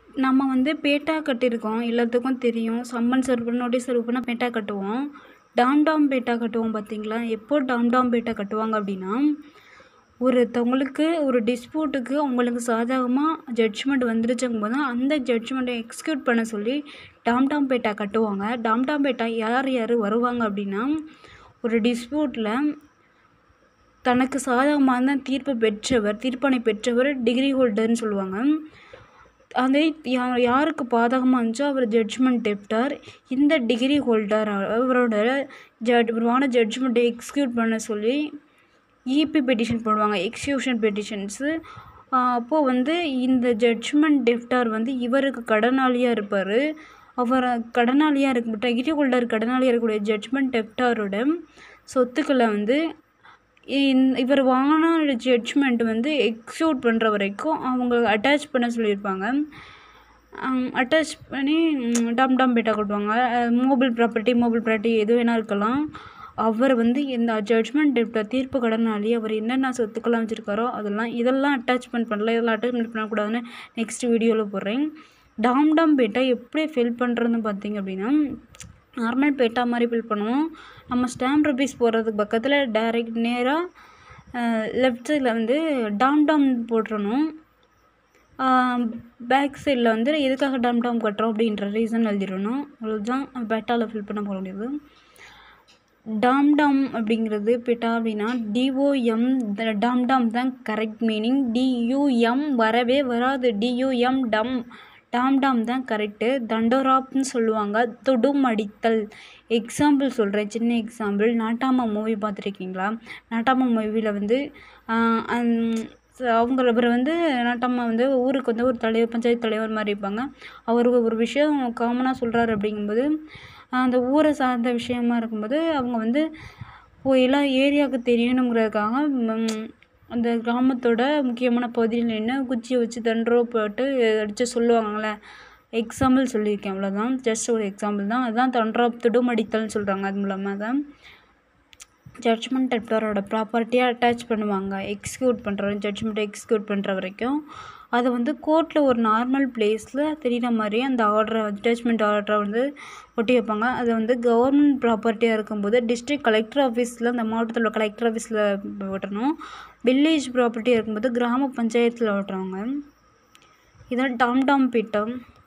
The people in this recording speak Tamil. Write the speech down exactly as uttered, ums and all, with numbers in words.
நம்ம வந்து பேட்டா கட்டியிருக்கோம், எல்லாத்துக்கும் தெரியும். சம்மன் சர்வ் பண்ண, நோட்டீஸ் சர்வ் பண்ணால் பேட்டா கட்டுவோம். டாம் டாம் பேட்டா கட்டுவோம் பார்த்தீங்களா? எப்போ டாம் டாம் பேட்டா கட்டுவாங்க அப்படின்னா, ஒருத்தவங்களுக்கு ஒரு டிஸ்பியூட்டுக்கு அவங்களுக்கு சாதகமாக ஜட்ஜ்மெண்ட் வந்துருச்சுங்கும்போது அந்த ஜட்ஜ்மெண்ட்டை எக்ஸிக்யூட் பண்ண சொல்லி டாம் டாம் பேட்டா கட்டுவாங்க. டாம் டாம் பேட்டா யார் யார் வருவாங்க அப்படின்னா, ஒரு டிஸ்பியூட்டில் தனக்கு சாதகமான தீர்ப்பு பெற்றவர், தீர்ப்பனை பெற்றவர் டிகிரி ஹோல்டர்னு சொல்லுவாங்க. அதே யா யாருக்கு பாதகமாக இருந்துச்சோ அவர் ஜட்ஜ்மெண்ட் டெப்டார். இந்த டிகிரி ஹோல்டர் அவரோட ஜட் வான ஜட்ஜ்மெண்ட்டை எக்ஸிக்யூட் பண்ண சொல்லி இபி பெட்டிஷன் போடுவாங்க, எக்ஸிக்யூஷன் பெட்டிஷன்ஸு. அப்போது வந்து இந்த ஜட்ஜ்மெண்ட் டெப்டார் வந்து இவருக்கு கடனாளியாக இருப்பார். அவர் கடனாளியாக இருக்க டிகிரி ஹோல்டர் கடனாளியாக இருக்கக்கூடிய ஜட்ஜ்மெண்ட் டெப்டாரோட சொத்துக்களை வந்து இவர் வாங்கின ஜட்ஜ்மெண்ட் வந்து எக்ஸிக்யூட் பண்ணுற வரைக்கும் அவங்க அட்டாச் பண்ண சொல்லியிருப்பாங்க. அட்டாச் பண்ணி டாம் டாம் பேட்டா கட்டுவாங்க. மொபைல் ப்ராப்பர்ட்டி மொபைல் ப்ராப்பர்ட்டி எது வேணா இருக்கலாம். அவர் வந்து இந்த ஜட்ஜ்மெண்ட் டெப்டார் தீர்ப்பு கடனாளி அவர் என்னென்ன சொத்துக்கெல்லாம் வச்சுருக்காரோ அதெல்லாம் இதெல்லாம் அட்டாச்மெண்ட் பண்ணல, இதெல்லாம் அட்டாச்மெண்ட் பண்ணக்கூடாதுன்னு நெக்ஸ்ட் வீடியோவில் போடுறேன். டாம் டாம் பேட்டா எப்படி ஃபில் பண்ணுறதுன்னு பார்த்தீங்க அப்படின்னா, நார்மல் பேட்டா மாதிரி ஃபில் பண்ணுவோம். நம்ம ஸ்டாம்ப் ருபீஸ் போடுறதுக்கு பக்கத்தில் டைரெக்ட் நேராக லெஃப்ட் சைடில் வந்து டாம் டாம் போட்டுறணும். பேக் சைடில் வந்து எதுக்காக டாம் டாம் கட்டுறோம் அப்படின்ற ரீசன் எழுதிடணும். அதுதான் பேட்டாவில் ஃபில் பண்ண போக முடியாது. டாம் டாம் அப்படிங்கிறது பேட்டா அப்படின்னா டிஓஎம் டாம் டாம் தான் கரெக்ட் மீனிங். டியூஎம் வரவே வராது. டியூஎம் டம் டாம் டாம் தான் கரெக்டு. தண்டோராப்னு சொல்லுவாங்க, தொடும் அடித்தல். எக்ஸாம்பிள் சொல்கிறேன், சின்ன எக்ஸாம்பிள். நாட்டாமா மூவி பார்த்துருக்கீங்களா? நாட்டாமா மூவியில் வந்து அவங்க இவர் வந்து நாட்டாமா வந்து ஊருக்கு வந்து ஒரு தலைவர், பஞ்சாயத்து தலைவர் மாதிரி இருப்பாங்க. அவருக்கு ஒரு விஷயம் காமனாக சொல்கிறாரு அப்படிங்கும்போது அந்த ஊரை சார்ந்த விஷயமா இருக்கும்போது அவங்க வந்து எல்லா ஏரியாவுக்கு தெரியணுங்கிறதுக்காக அந்த கிராமத்தோட முக்கியமான பகுதியில் நின்று குச்சியை வச்சு தண்டரோ போட்டு அடித்து சொல்லுவாங்கள்ல. எக்ஸாம்பிள் சொல்லியிருக்கேன், அவ்வளோதான். ஜஸ்ட் ஒரு எக்ஸாம்பிள் தான். அதுதான் தண்டராப் தொடும் அடித்தல்னு சொல்கிறாங்க. அது மூலமாக தான் ஜட்ஜ்மெண்ட் டெப்டாரோட ப்ராப்பர்ட்டியை அட்டாச் பண்ணுவாங்க. எக்ஸிக்யூட் பண்ணுற ஜட்ஜ்மெண்ட்டை எக்ஸிக்யூட் பண்ணுற வரைக்கும் அதை வந்து கோர்ட்டில் ஒரு நார்மல் பிளேஸில் தெரிகிற மாதிரி அந்த ஆர்டரை அட்டாச்மெண்ட் ஆர்டரை வந்து ஒட்டி வைப்பாங்க. அது வந்து கவர்மெண்ட் ப்ராப்பர்ட்டியாக இருக்கும்போது டிஸ்ட்ரிக்ட் கலெக்டர் ஆஃபீஸில், அந்த மாவட்டத்தில் உள்ள கலெக்டர் ஆஃபீஸில் ஓட்டணும். வில்லேஜ் ப்ராப்பர்ட்டியாக இருக்கும்போது கிராம பஞ்சாயத்தில் ஓட்டுறாங்க. இதான் டாம் டாம் பேட்டா.